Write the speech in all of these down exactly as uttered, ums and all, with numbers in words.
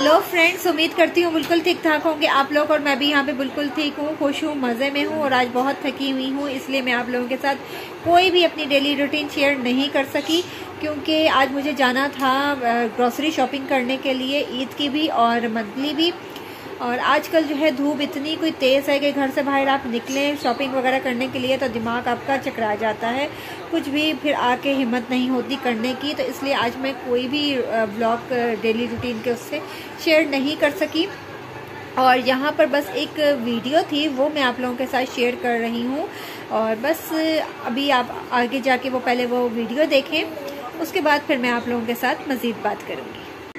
Hello friends, उम्मीद करती हूँ बिल्कुल ठीक ठाक होंगे आप लोग। और मैं भी यहाँ पे बिल्कुल ठीक हूँ, खुश हूँ, मज़े में हूँ। और आज बहुत थकी हुई हूँ, इसलिए मैं आप लोगों के साथ कोई भी अपनी डेली रूटीन शेयर नहीं कर सकी, क्योंकि आज मुझे जाना था ग्रॉसरी शॉपिंग करने के लिए, ईद की भी और मंथली भी। और आजकल जो है धूप इतनी कोई तेज़ है कि घर से बाहर आप निकलें शॉपिंग वगैरह करने के लिए तो दिमाग आपका चकरा जाता है, कुछ भी फिर आके हिम्मत नहीं होती करने की। तो इसलिए आज मैं कोई भी ब्लॉग डेली रूटीन के उससे शेयर नहीं कर सकी। और यहाँ पर बस एक वीडियो थी, वो मैं आप लोगों के साथ शेयर कर रही हूँ। और बस अभी आप आगे जाके वो पहले वो वीडियो देखें, उसके बाद फिर मैं आप लोगों के साथ मज़ीद बात करूँगी।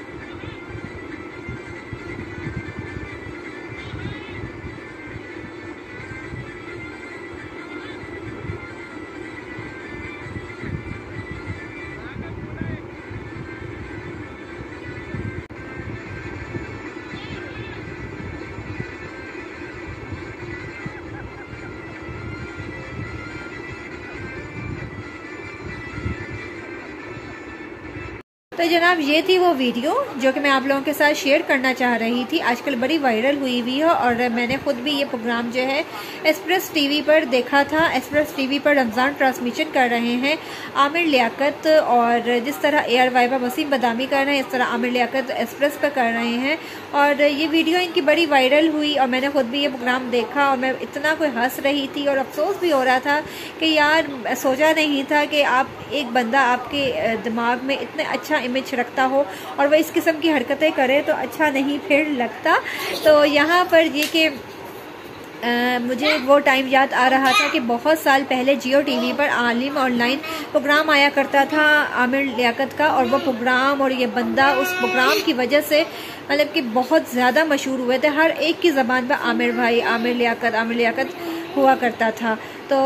तो जनाब ये थी वो वीडियो जो कि मैं आप लोगों के साथ शेयर करना चाह रही थी। आजकल बड़ी वायरल हुई हुई है और मैंने खुद भी ये प्रोग्राम जो है एक्सप्रेस टीवी पर देखा था। एक्सप्रेस टीवी पर रमज़ान ट्रांसमिशन कर रहे हैं आमिर लियाकत, और जिस तरह एयर वाइबा वसीम बदामी कर रहे हैं, इस तरह आमिर लियाकत एक्सप्रेस पर कर रहे हैं। और ये वीडियो इनकी बड़ी वायरल हुई और मैंने खुद भी ये प्रोग्राम देखा और मैं इतना कोई हंस रही थी और अफसोस भी हो रहा था कि यार सोचा नहीं था कि आप एक बंदा आपके दिमाग में इतने अच्छा इमेज रखता हो और वह इस किस्म की हरकतें करे तो अच्छा नहीं फिर लगता। तो यहाँ पर ये कि Uh, मुझे वो टाइम याद आ रहा था कि बहुत साल पहले जियो टीवी पर आलिम ऑनलाइन प्रोग्राम आया करता था आमिर लियाकत का, और वो प्रोग्राम और ये बंदा उस प्रोग्राम की वजह से मतलब कि बहुत ज़्यादा मशहूर हुए थे। हर एक की ज़बान पर आमिर भाई, आमिर लियाकत, आमिर लियाकत हुआ करता था। तो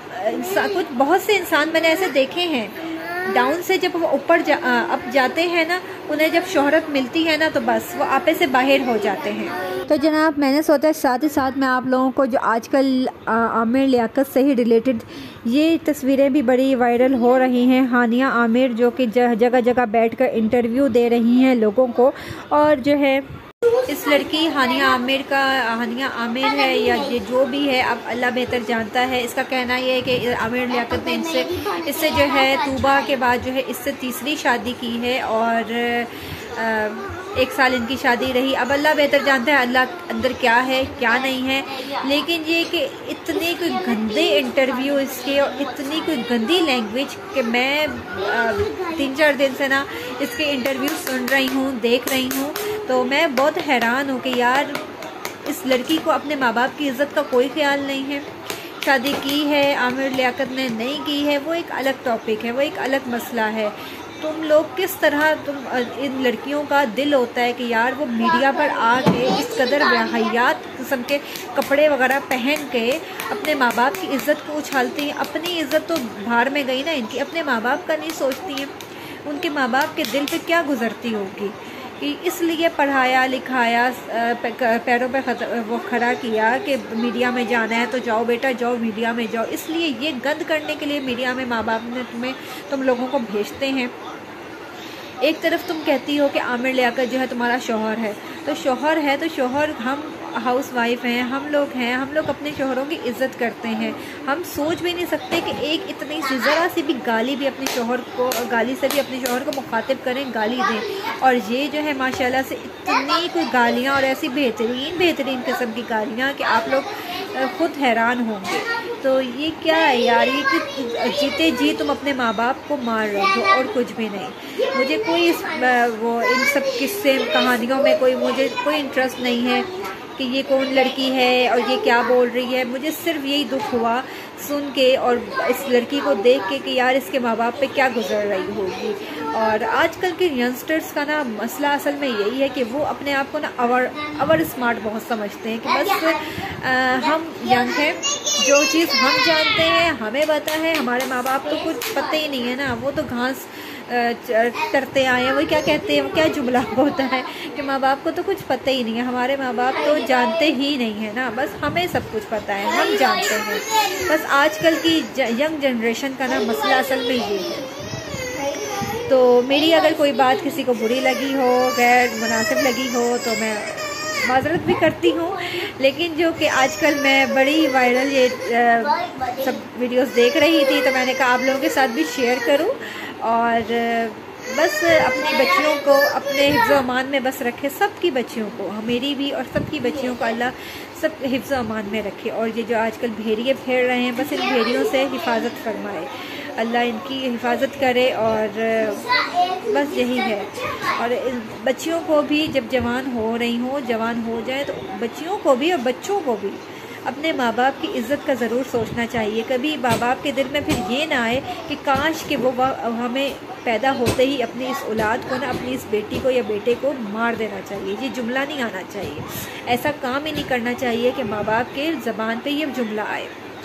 कुछ बहुत से इंसान मैंने ऐसे देखे हैं, डाउन से जब वो ऊपर जा, अप जाते हैं ना, उन्हें जब शोहरत मिलती है ना तो बस वो आपे से बाहर हो जाते हैं। तो जनाब मैंने सोचा साथ ही साथ मैं आप लोगों को जो आजकल आमिर लियाकत से ही रिलेटेड ये तस्वीरें भी बड़ी वायरल हो रही हैं। हानिया आमिर जो कि जगह जगह बैठकर इंटरव्यू दे रही हैं लोगों को, और जो है इस लड़की हानिया आमिर का हानिया आमिर है या ये जो भी है, अब अल्लाह बेहतर जानता है। इसका कहना ये है कि आमिर लियाकत ने इनसे इससे जो है तूबा के बाद जो है इससे तीसरी शादी की है और आ, एक साल इनकी शादी रही। अब अल्लाह बेहतर जानता है अल्लाह अंदर क्या है क्या नहीं है। लेकिन ये कि इतने कोई गंदे इंटरव्यू इसके और इतनी कोई गंदी लैंग्वेज कि मैं आ, तीन चार दिन से ना इसके इंटरव्यू सुन रही हूँ, देख रही हूँ, तो मैं बहुत हैरान हूँ कि यार इस लड़की को अपने माँ बाप की इज़्ज़त का कोई ख्याल नहीं है। शादी की है आमिर लियाकत ने, नहीं की है, वो एक अलग टॉपिक है, वो एक अलग मसला है। तुम लोग किस तरह तुम इन लड़कियों का दिल होता है कि यार वो मीडिया पर आके इस कदर बेहयात किस्म के कपड़े वगैरह पहन के अपने माँ बाप की इज़्ज़त को उछालती हैं। अपनी इज़्ज़त तो बाहर में गई ना इनकी, अपने माँ बाप का नहीं सोचती हैं। उनके माँ बाप के दिल पे क्या गुजरती होगी कि इसलिए पढ़ाया लिखाया, पैरों पे वो खड़ा किया कि मीडिया में जाना है तो जाओ बेटा जाओ मीडिया में जाओ। इसलिए ये गंद करने के लिए मीडिया में माँ बाप ने तुम्हें तुम लोगों को भेजते हैं। एक तरफ तुम कहती हो कि आमिर लियाकत जो है तुम्हारा शौहर है, तो शौहर है तो शौहर, हम हाउस वाइफ हैं, हम लोग हैं, हम लोग अपने शौहरों की इज़्ज़त करते हैं। हम सोच भी नहीं सकते कि एक इतनी सी ज़रा सी भी गाली भी अपने शौहर को, गाली से भी अपने शौहर को मुखातिब करें, गाली दें। और ये जो है माशाल्लाह से इतनी कोई गालियाँ और ऐसी बेहतरीन बेहतरीन किस्म की गालियाँ कि आप लोग खुद हैरान होंगे। तो ये क्या है यार, ये कि जीते जी तुम अपने माँ बाप को मार रहे हो और कुछ भी नहीं। मुझे कोई इस वो इन सब किस्से कहानियों में कोई मुझे कोई इंटरेस्ट नहीं है कि ये कौन लड़की है और ये क्या बोल रही है। मुझे सिर्फ यही दुख हुआ सुन के और इस लड़की को देख के कि यार इसके माँ बाप पे क्या गुजर रही होगी। और आजकल के यंगस्टर्स का ना मसला असल में यही है कि वो अपने आप को ना अवर अवर स्मार्ट बहुत समझते हैं कि बस आ, हम यंग हैं, जो चीज़ हम जानते हैं हमें पता है, हमारे माँ बाप तो कुछ पता ही नहीं है ना, वो तो घास करते आए हैं। वो क्या कहते हैं, वो क्या जुमला होता है कि माँ बाप को तो कुछ पता ही नहीं है, हमारे माँ बाप तो जानते ही नहीं है ना, बस हमें सब कुछ पता है, हम जानते हैं। बस आजकल की यंग जनरेशन का ना मसला असल में ये है। तो मेरी अगर कोई बात किसी को बुरी लगी हो, गैर मुनासिब लगी हो, तो मैं माजरत भी करती हूँ। लेकिन जो कि आजकल मैं बड़ी वायरल ये आ, सब वीडियोस देख रही थी, तो मैंने कहा आप लोगों के साथ भी शेयर करूँ और बस अपनी बच्चियों को अपने हिफ्ज़ अमान में बस रखे, सबकी बच्चियों को, मेरी भी और सबकी बच्चियों को अल्लाह सब हिफ्ज़ अमान में रखे। और ये जो आजकल भेड़िए फेर रहे हैं, बस इन भेड़ियों से हिफाजत फरमाए, अल्लाह इनकी हिफाजत करे। और बस यही है। और बच्चियों को भी जब जवान हो रही हो, जवान हो जाए, तो बच्चियों को भी और बच्चों को भी अपने माँ बाप की इज़्ज़त का ज़रूर सोचना चाहिए। कभी माँ बाप के दिल में फिर ये ना आए कि काश कि वो हमें पैदा होते ही अपनी इस औलाद को ना, अपनी इस बेटी को या बेटे को मार देना चाहिए। ये जुमला नहीं आना चाहिए, ऐसा काम ही नहीं करना चाहिए कि माँ बाप के ज़बान पे ये जुमला आए।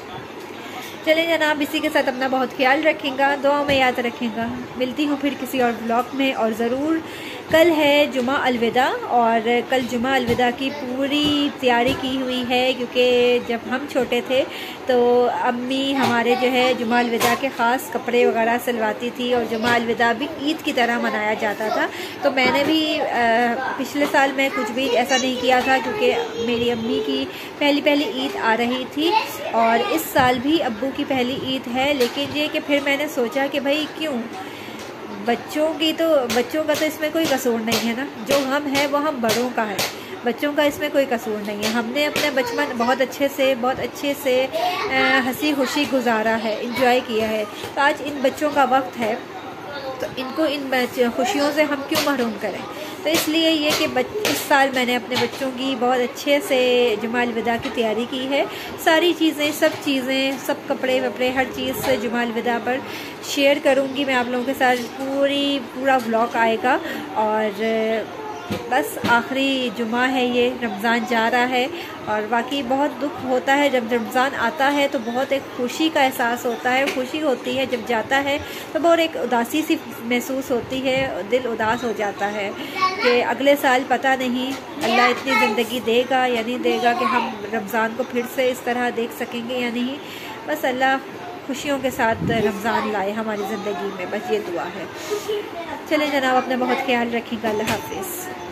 चलें जनाब, इसी के साथ अपना बहुत ख्याल रखेंगे, दुआ में याद रखेंगे। मिलती हूँ फिर किसी और ब्लॉग में। और ज़रूर कल है जुमा अलविदा, और कल जुमा अलविदा की पूरी तैयारी की हुई है, क्योंकि जब हम छोटे थे तो अम्मी हमारे जो है जुमा अलविदा के ख़ास कपड़े वगैरह सिलवाती थी, और जुमा अलविदा भी ईद की तरह मनाया जाता था। तो मैंने भी आ, पिछले साल मैं कुछ भी ऐसा नहीं किया था, क्योंकि मेरी अम्मी की पहली पहली ईद आ रही थी, और इस साल भी अब्बू की पहली ईद है। लेकिन ये कि फिर मैंने सोचा कि भाई क्यों, बच्चों की तो बच्चों का तो इसमें कोई कसूर नहीं है ना, जो हम है वो हम बड़ों का है, बच्चों का इसमें कोई कसूर नहीं है। हमने अपने बचपन बहुत अच्छे से बहुत अच्छे से हंसी खुशी गुजारा है, इंजॉय किया है। तो आज इन बच्चों का वक्त है, तो इनको इन खुशियों से हम क्यों महरूम करें। तो इसलिए ये कि इस साल मैंने अपने बच्चों की बहुत अच्छे से जुमा अलविदा की तैयारी की है। सारी चीज़ें, सब चीज़ें, सब कपड़े वपड़े, हर चीज़ से जुमा अलविदा पर शेयर करूँगी मैं आप लोगों के साथ। पूरी पूरा व्लॉग आएगा। और बस आखिरी जुमा है ये, रमज़ान जा रहा है, और वाकई बहुत दुख होता है जब रमज़ान आता है, तो बहुत एक खुशी का एहसास होता है, खुशी होती है। जब जाता है तो बहुत एक उदासी सी महसूस होती है, दिल उदास हो जाता है कि अगले साल पता नहीं अल्लाह इतनी ज़िंदगी देगा या नहीं देगा कि हम रमज़ान को फिर से इस तरह देख सकेंगे या नहीं। बस अल्लाह खुशियों के साथ रमज़ान लाए हमारी ज़िंदगी में, बस ये दुआ है। चलें जनाब, अपना बहुत ख्याल रखिएगा। अल्लाह हाफ़िज़।